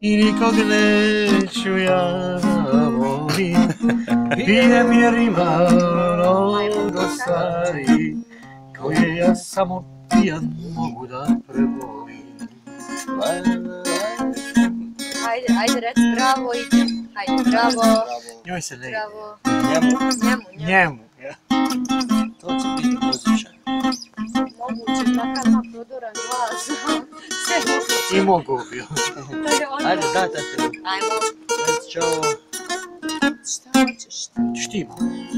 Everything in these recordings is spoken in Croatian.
I nikog neću ja volim, pijem jer ima mnogo stvari koje ja samo pijan mogu da prebolim. Ajde reci bravo, ide. Ajde, bravo. Njoj se ne ide. Bravo. Njemu. To će biti muzičan. Moguće, takav ima prodoran glas. Sve moguće. I mogu bi. Ajde, daj taj film. Ajmo. Reci čao. Šta hoćeš? Štima.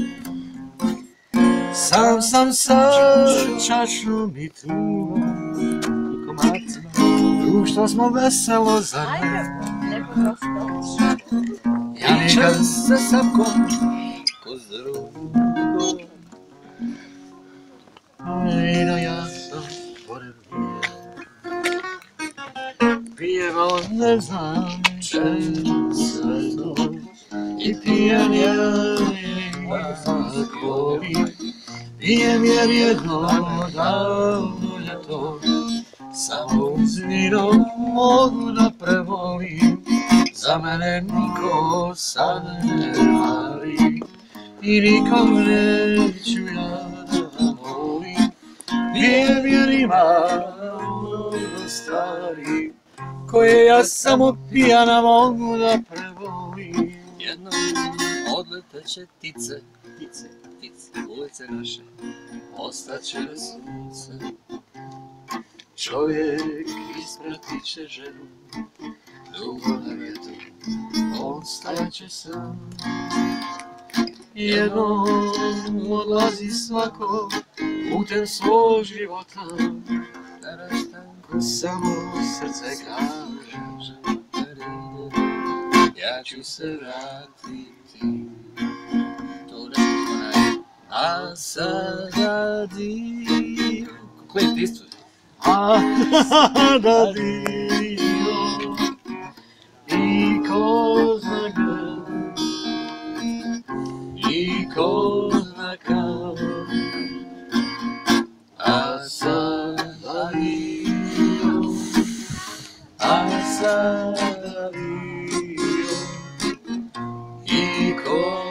Sam sa čašom i tugom i komacima, društvo smo veselo za Ajde, ne. neko prosto. Pričam sa sapkom, ko s drugom. I da ja sam pored nje, pjevao ne znam sve to, i pijan ja volim, pijem jer jedno davno ljeto, samo uz vino mogu da prevolim, za mene niko sad ne mari, i nikom neću ja da volim, pijem jer ima mnogo stvari koje ja samo pijana mogu da prevolim. Jednom odleteće ptice, ulice naše, ostaće sunce. Čovjek ispratit će ženu, dugo na vjetru, ostajaće sam. Jednom odlazi svako putem svog života, Na rastanku samo srce kaže, ja ću se vratiti. To nešto onaj. A sada dio. Clint Eastwood. a da dio i ko zna kad, i ko zna kad, a sada dio, a sada dio i ko